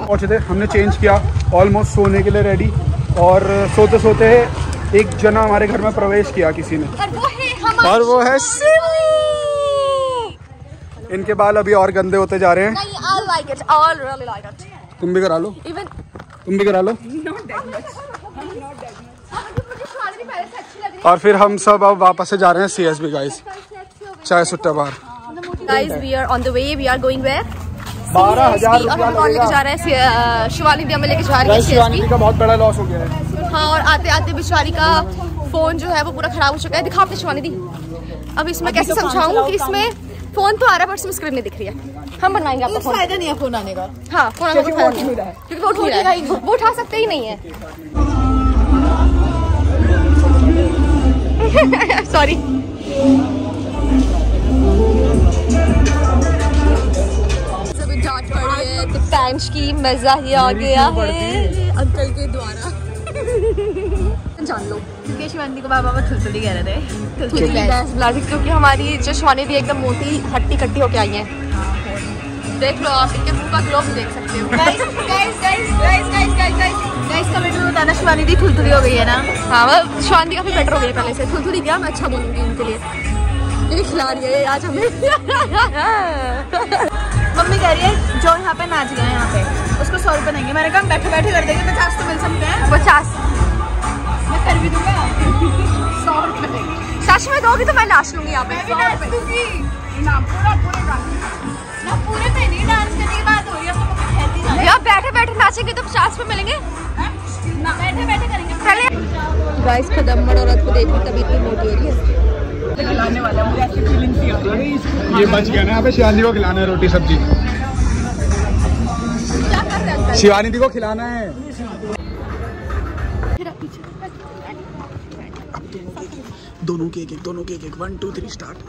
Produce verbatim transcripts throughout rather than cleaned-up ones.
पहुँचे थे, हमने चेंज किया, ऑलमोस्ट सोने के लिए रेडी, और सोते सोते एक जना हमारे घर में प्रवेश किया किसी ने, और वो है और वो है सिमी। इनके बाल अभी और गंदे होते जा रहे हैं। नहीं, I like it. I really like it. तुम भी करा लो, Even तुम भी करा लो। अच्छी और फिर हम सब अब वापस से जा रहे हैं सी एस बी गाइस, चाय सुट्टा बार। Guys, we are on the way. We are going where? बारह हजार और हम कौन लेके जा रहे हैं? शिवानी दी हमें लेके जा रही है सी एस बी। का बहुत बड़ा लॉस हो गया है। हाँ, और आते आते बेचारी का फोन जो है वो पूरा खराब हो चुका है। दिखाओ अपनी शिवानी दी। अब इसमें कैसे समझाऊं कि इसमें फोन तो आ रहा है पर इसमें स्क्रीन नहीं दिख रही है। हम बनवाएंगे आपका फोन। फायदा नहीं है फोन आने का। हाँ, फोन आने का फायदा नहीं है क्योंकि वो उठ नहीं रहा है, वो उठा सकते ही नहीं है। सॉरी। सभी डांट पड़ी है तो पैंच की मजा ही आ गया है अंकल के द्वारा। जान लो क्योंकि शिवानी को बाबा वो थुलथुली कह रहे थे, थुलथुली भैंस बुला रही, क्योंकि हमारी जो शिवानी दी एकदम मोटी हट्टी कट्टी होके आई है। देख लो आप, इनके मुंह का ग्लो भी देख सकते हो। Guys guys guys guys guys guys guys guys comment में बताना शिवानी दी थुलथुली हो गई है ना। हाँ, वो शिवानी काफी बेटर हो गई पहले से। थुलथुली क्या, मैं अच्छा बोलूंगी उनके लिए, क्योंकि खिला रही है आज हमें। मम्मी कह रही है जो यहाँ पे नाच गया यहाँ पे उसको सौ रुपए देंगे। मैंने कहा बैठे बैठे कर देंगे, पचास तो मिल सकते हैं। पचास मैं कर भी दूंगा, सौ रुपए देंगे। सच में दोगी तो मैं नाच लूंगी यहाँ पे। मैं भी नाच लूंगी ना, पूरा पूरे ना, पूरे पे नहीं, डांस करने की बात हो रही है। यार बैठे बैठे नाचेंगे तो पचास रुपए मिलेंगे ना, बैठे बैठे करेंगे पहले। गाइस खदम्मड़ औरत को देखो तभी इतनी मोटी हो रही है। खिलाने वाला मुझे ऐसी फीलिंग सी हो रही है। ये बच गया ना, यहाँ पे शिवानी को खिलाना है रोटी सब्जी। क्या कर रहे हैं? शिवानी दी को खिलाना है। दोनों के एक एक, दोनों के एक एक, वन टू थ्री स्टार्ट।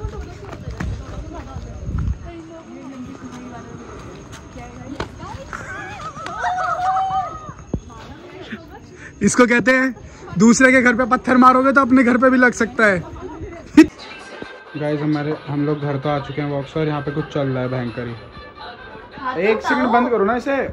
इसको कहते हैं दूसरे के घर पे पत्थर मारोगे तो अपने घर पे भी लग सकता है। गाइस हमारे हम लोग घर तो आ चुके हैं वापस, और यहाँ पे कुछ चल रहा है भयंकर ही। एक सेकंड बंद करो ना इसे।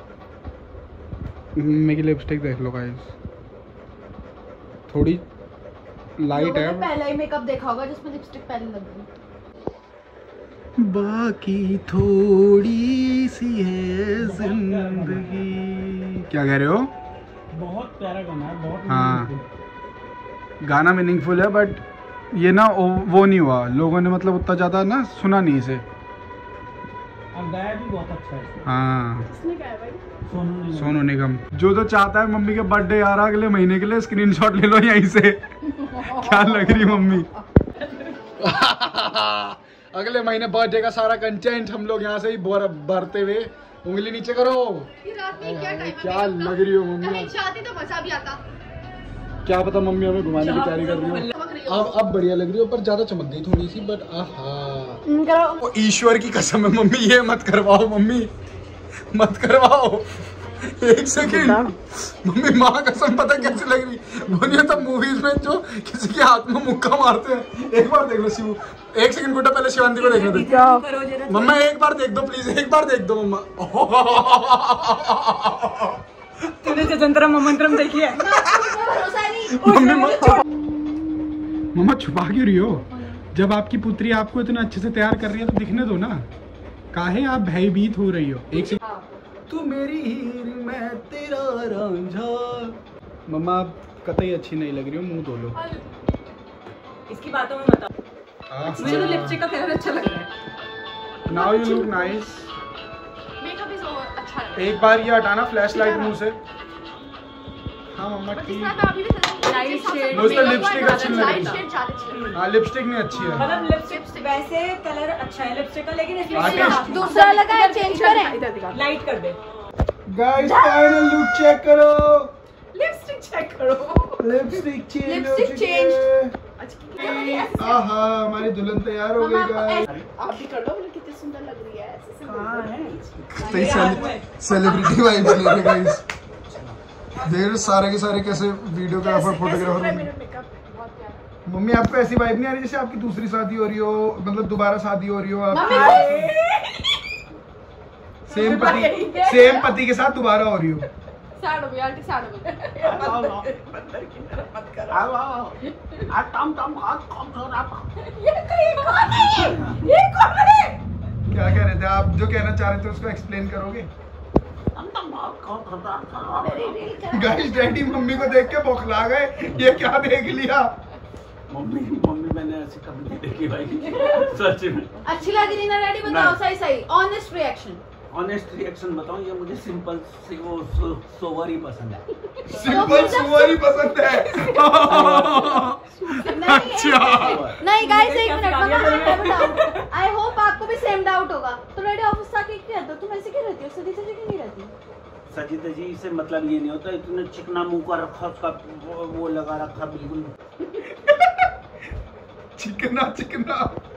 मेरी लिपस्टिक देख लो गाइस, थोड़ी लाइट है। पहला ही मेकअप देखा होगा जिसमें लिपस्टिक पहले लग गई। बाकी थोड़ी सी है जिंदगी। क्या कह रहे हो? बहुत प्यारा गाना है, बहुत। हाँ, गाना मीनिंगफुल है, बट ये ना वो नहीं हुआ, लोगों ने मतलब उतना ज्यादा ना सुना नहीं इसे। और गाया भी बहुत अच्छा है। हाँ, किसने गाया भाई? सोनू सोनू निगम। जो जो चाहता है मम्मी के बर्थडे आ रहा अगले महीने के लिए, स्क्रीनशॉट ले लो यहीं से। क्या लग रही मम्मी? अगले महीने बर्थडे का सारा कंटेंट हम लोग यहाँ से ही भरते हुए। उंगली नीचे करो। ये रात में क्या टाइम है? क्या लग रही हो मम्मी? अरे चाहती तो मजा भी आता। क्या पता मम्मी हमें घुमाने की तैयारी कर रही हो। अब अब बढ़िया लग रही हो, पर ज्यादा चमक गई थोड़ी सी, बट आहा। ईश्वर की कसम है मम्मी, ये मत करवाओ मम्मी, मत करवाओ। एक सेकंड मम्मी, माँ कसम पता कैसे लग रही? वो नहीं होता मूवीज में जो किसी के हाथ में मुक्का मारते हैं। एक बार देख लो शिव, एक सेकंड गुड्डा, पहले शिवानी को देखने दे। मम्मा एक बार देख दो प्लीज, एक बार देख दो मम्मा। तूने जजंतरम मोमेंटरम देखी है? मम्मी मम्मा छुपा क्यों रही हो? जब आपकी पुत्री आपको इतना अच्छे से तैयार कर रही है तो दिखने दो ना, काहे आप भयभीत हो रही हो? एक सेकंड। तू मेरी हीर मैं तेरा रांझा। मम्मा आप कतई अच्छी नहीं लग रही हो, मुंह धो लो। इसकी बातों में बताओ, मुझे तो लिपस्टिक का कलर अच्छा लग रहा है। Now you look nice. Makeup is अच्छा लग रहा है। एक बार ये हटाना फ्लैश लाइट मुंह से। हाँ मम्मा ठीक। लाइट शेड, दोस्तों लिपस्टिक अच्छी लग रही लाइट शेड ज्यादा अच्छी लग रही है। हाँ लिपस्टिक नहीं अच्छी है। मतलब लिपस्टिक वैसे कलर अच्छा है लिपस्टिक का, लेकिन इसमें आर्टिस्ट। दूसरा लगा है, चेंज करें? लाइट कर दे। गाइस फाइनल लुक चेक करो। लिपस्टिक चेक करो। Lipstick change lipstick change. आहा हमारी दुल्हन तैयार हो गई गाइस। आप भी कर लो, कितनी सुंदर लग रही है। सेलिब्रिटी वाइब बन रही है गाइस। देर सारे के सारे कैसे वीडियोग्राफर फोटोग्राफर। मम्मी आपको ऐसी वाइब नहीं आ रही जैसे आपकी दूसरी शादी हो रही हो, मतलब दोबारा शादी हो रही हो आपकी? सेम पति सेम पति के साथ दोबारा हो रही हूँ। साइड हो गया आंटी, साइड हो गया। बंदर की तरह मत करो। आओ आओ आज तम तम हाथ कम थोड़ा। ये कहीं कौन है? ये कौन है? क्या कह रहे थे आप? जो कहना चाह रहे थे उसको एक्सप्लेन करोगे? गाइस डैडी मम्मी को देख के बौखला गए, ये क्या देख लिया? मम्मी मम्मी मैंने ऐसी कभी नहीं देखी भाई, सच में। अच्छी लगी नहीं ना डैडी? बताओ सही सही ऑनेस्ट रिएक्शन। ऑनेस्ट रिएक्शन बताऊं, ये मुझे सिंपल सी वो सो, सोवर ही पसंद है। सिंपल सोवर ही पसंद है। अच्छा नहीं गाइस एक मिनट बताओ, आई होप आपको भी सेम डाउट होगा। तो डैडी ऑफिस आके क्या रहता, तुम ऐसे क्यों रहती हो? सदी सदी क्यों नहीं रहती? सजीदा जी से मतलब ये नहीं होता इतने चिकना मुंह का रखा, उसका वो, वो लगा रखा बिल्कुल चिकना चिकना।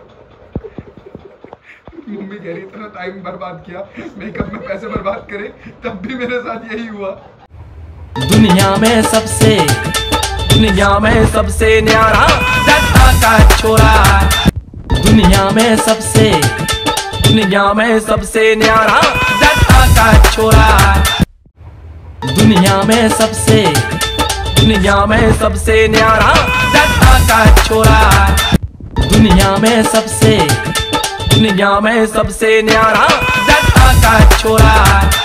मम्मी कह रही इतना टाइम बर्बाद किया मेकअप में, पैसे बर्बाद करे, तब भी मेरे साथ यही हुआ। दुनिया में सबसे दुनिया में सबसे न्यारा जट्टा का छोरा, दुनिया में सबसे दुनिया में सबसे न्यारा जट्टा का छोरा, दुनिया में सबसे दुनिया में सबसे न्यारा जट्टा का छोरा, दुनिया में सबसे दुनिया में सबसे न्यारा जट्टा का छोरा।